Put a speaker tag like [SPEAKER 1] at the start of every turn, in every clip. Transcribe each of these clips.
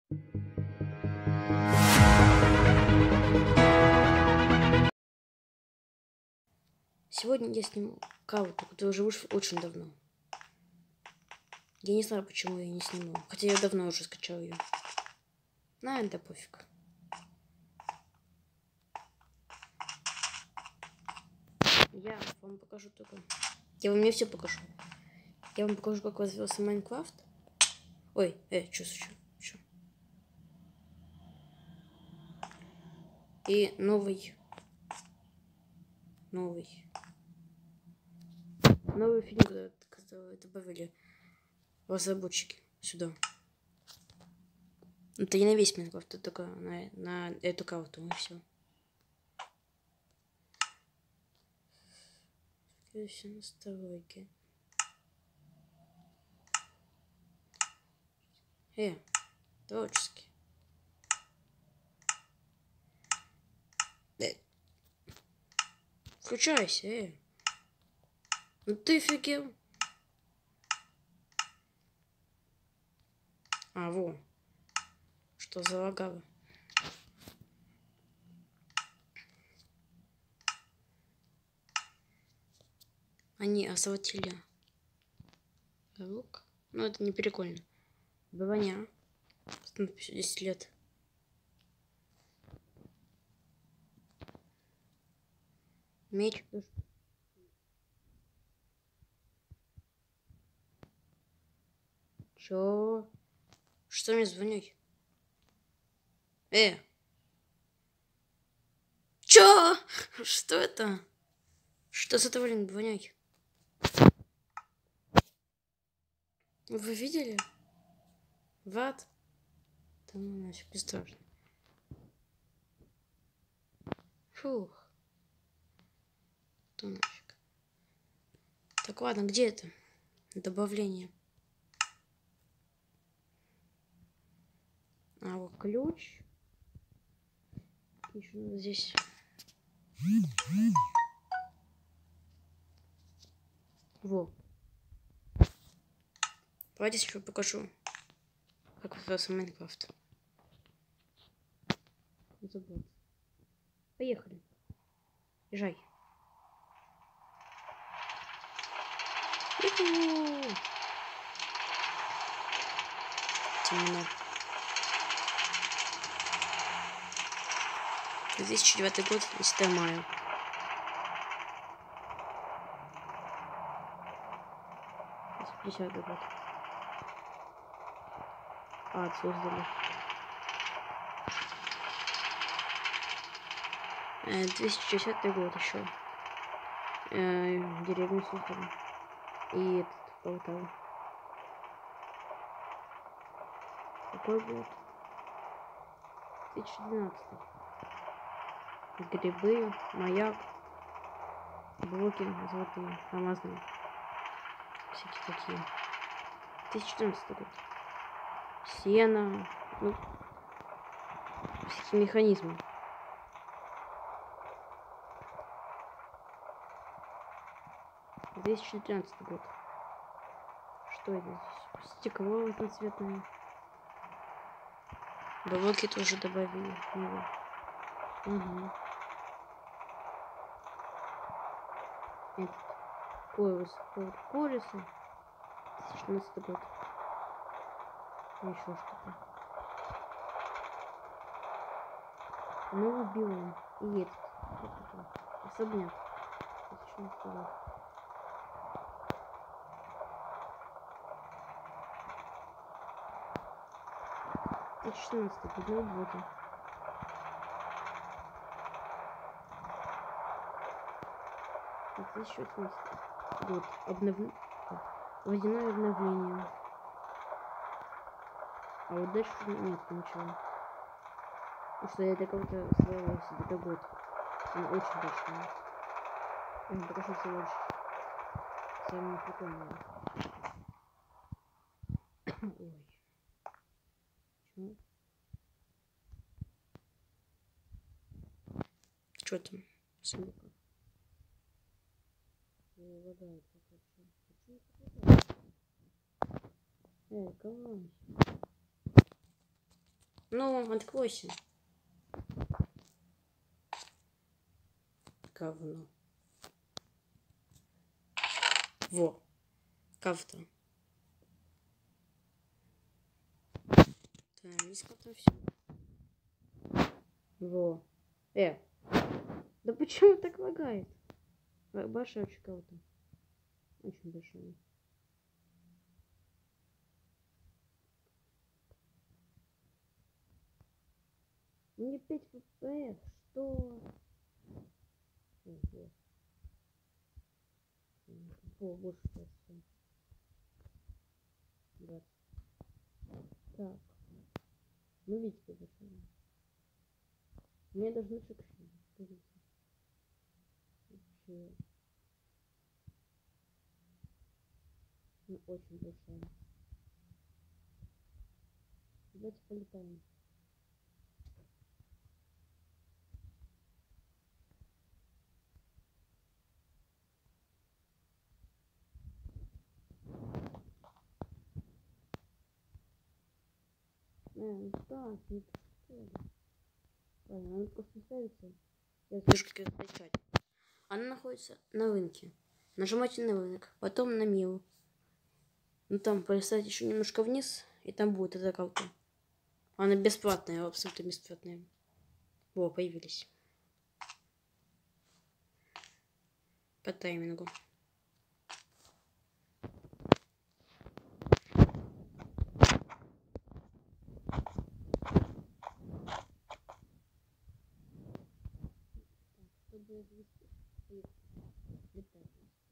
[SPEAKER 1] Сегодня я сниму карту, которая уже вышла очень давно. Я не знаю, почему я не сниму. Хотя я давно уже скачал ее. Да пофиг. Я вам покажу только. Я вам не все покажу. Я вам покажу, как развился Майнкрафт. Ой, что? И новый фильм, который добавили разработчики сюда. Это не на весь Майнкрафт, это только на эту карту, и все. Все настройки. Творческий. Включайся, Ну ты офигел? Во. Что залагало? Они освободили лук. Ну, это не прикольно. Бывание. 10 лет. Меч. Чё? Что мне звонить? Чё? Что это? Что за тварин вонять? Вы видели? Ват? Да ну нафиг, бесстрашно. Фух. Да нафиг. Так, ладно, где это? Добавление. Вот ключ. Еще надо здесь. Во. Давайте еще покажу, как развивался Майнкрафт. Поехали. Езжай. Темно. 2009 год, 10 мая. Год. Создали. 2010 год еще. Деревню создали. И этот Полтава. Какой год? 2012. Грибы, маяк, блоки золотые, алмазные. Всякие такие. 2014 год. Сено. Ну, всякие механизмы. 2014 год. Что это здесь? Стекло разноцветное. Блоки тоже добавили. Угу. Этот колесо. 2014 год. Еще что-то. Новый биом. И этот. Особняк. 2014 год. В 2016 году работа. В 2018 год. Водяное обновление. А вот дальше нет ничего. Потому что я до кого-то освоила себе до год. Он очень большой. Он покажу всего лишь самое прикольное. Ой. Чё? Чё там? Смотри. Лагает вообще. Кого? Ну, откройся. Говно. Во. Кавта. Так, здесь как-то все. Во. Да почему так лагает? Большая очень кого-то. Очень большая. Мне 5 FPS. Что? Ого. О, больше просто. Да. Так. Ну, видите, большая. Мне даже на шикше. Скажите. Вообще. Ну, очень большая. Давайте полетаем. Ну так, не так. Ладно, надо просто ставится. Я слушаю скачать. Она находится на рынке. Нажимайте на рынок, потом на милу. Ну там полистать еще немножко вниз, и там будет эта карта. Она бесплатная, абсолютно бесплатная. О, появились. По таймингу. Чтобы завести, летать.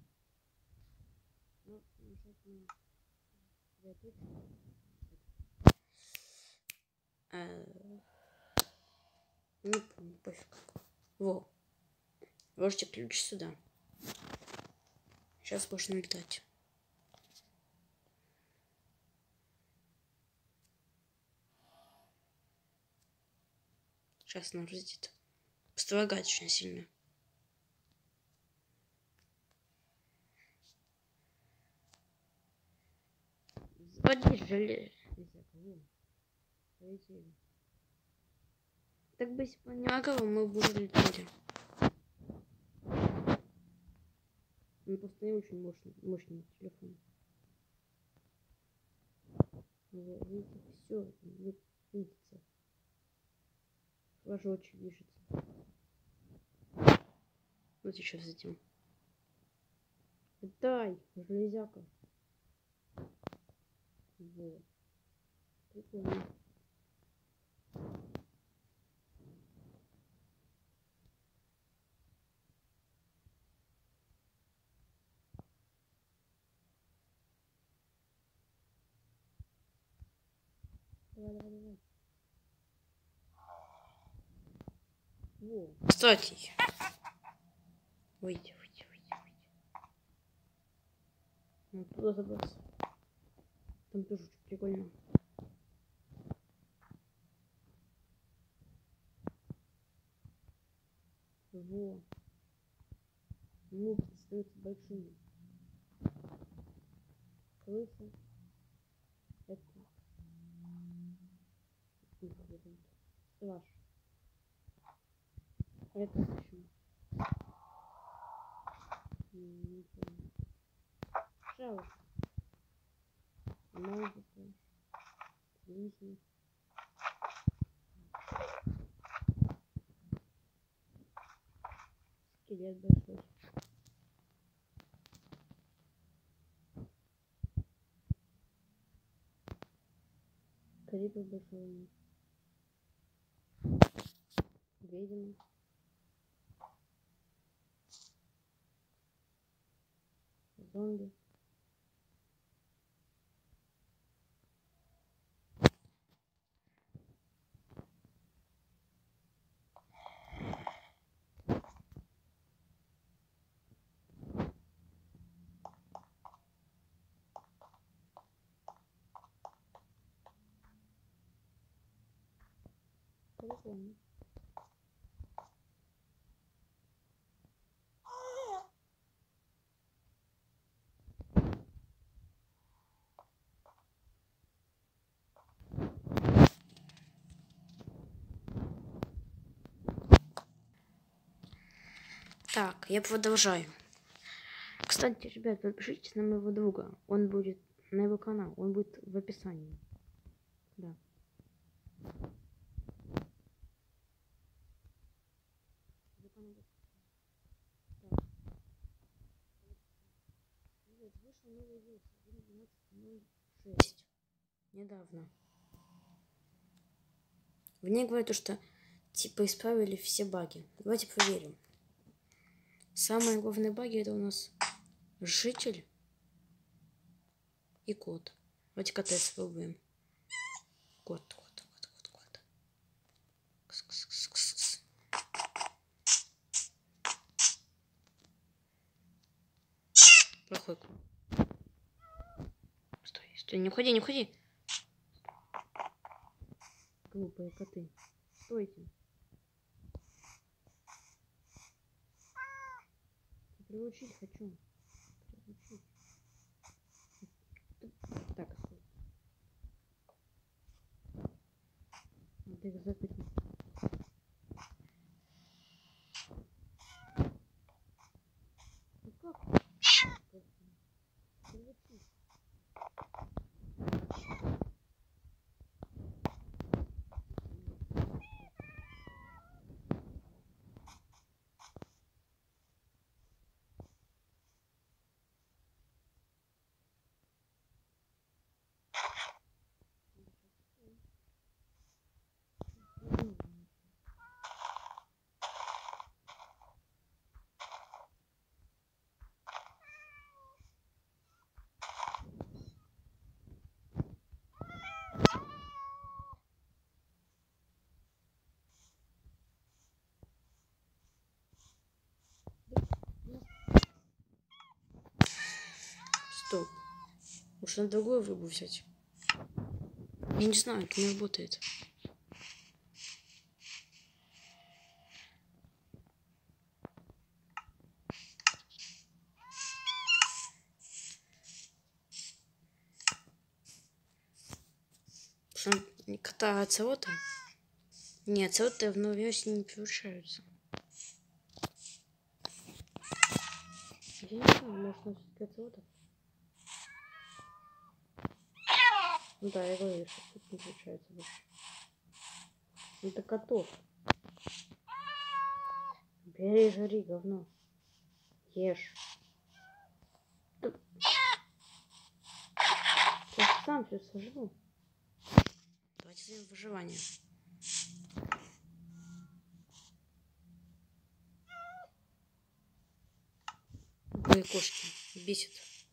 [SPEAKER 1] Ну, нажать на точку. Не помню, пофиг. Во. Ложите ключ сюда. Сейчас можно летать. Сейчас нам взлетит. Построить очень сильно. Заводи железо. Полетели. Так бы если бы не лагало, мы бы уже летали. Он просто не очень мощный телефон. Видите, все, видится. Флажочек движется. Вот сейчас затем. Дай, железяка. Вот. Прикольно. Давай. Во. Кстати. Выйди. Ну, туда забрался. Там тоже очень прикольно. Во. Мух становятся большими. Крыса. Это. Страж. Это почему? Не помню. Шалость. Музыка. Лисий. Скелет большой. Крипер большой. Ведьма. Зомби. Прикольно. Так, я продолжаю. Кстати, ребят, подпишитесь на моего друга. Он будет на его канал. Он будет в описании. Да. Вышел новый версия 12.06. Недавно. В ней говорят, что типа исправили все баги. Давайте проверим. Самые главные баги это у нас житель и кот. Давайте кота испробуем. Кот. Кс-кс-кс-кс-кс. Плохой кот. Стой, не уходи, не уходи. Глупые коты. Стойте. Приучить хочу. Приучить. Так, стой. Надо их закрыть. Ну как? Приучить. Стоп. Уж на другую выбу взять. Я не знаю, это не работает. Что кота оцелота? Нет, оцелоты в новой версии не превращаются. Я не знаю, может он все-таки оцелотов? Ну да, я говорю, что тут не получается больше. Это котов. Бери, жри, говно. Ешь. Я сам все сожру. Давайте сделаем выживание. Ой, кошки. Бесит.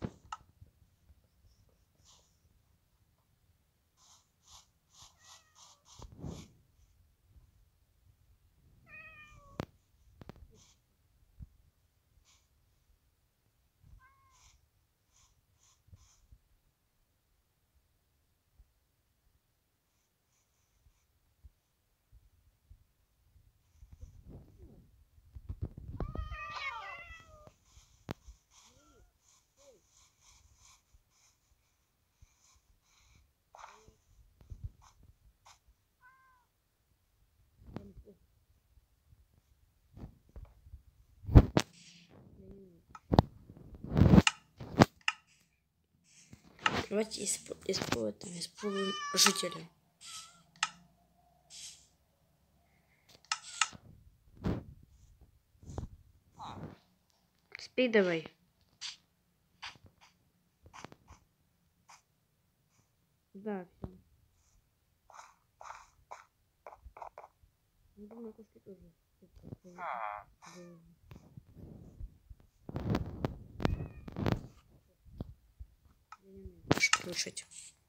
[SPEAKER 1] Давайте испробуем жителя. Спи давай. Да, все. Я думаю, кошки тоже. Приучить.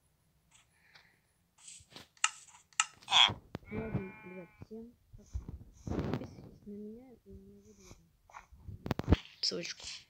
[SPEAKER 1] Ладно, ребят, всем пока. Подписывайтесь на меня и на моего друга. Ссылочку.